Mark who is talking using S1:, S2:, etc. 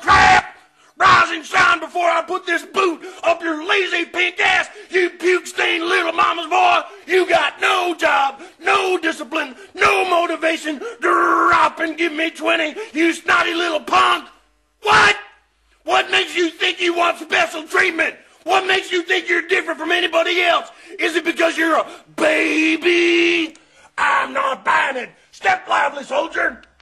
S1: crap! Rise and shine before I put this boot up your lazy pink ass, you puke-stained little mama's boy. You got no job, no discipline, no motivation. Drop and give me 20, you snotty little punk. What? What makes you think you want special treatment? What makes you think you're different from anybody else? Is it because you're a baby? I'm not buying it. Step lively, soldier.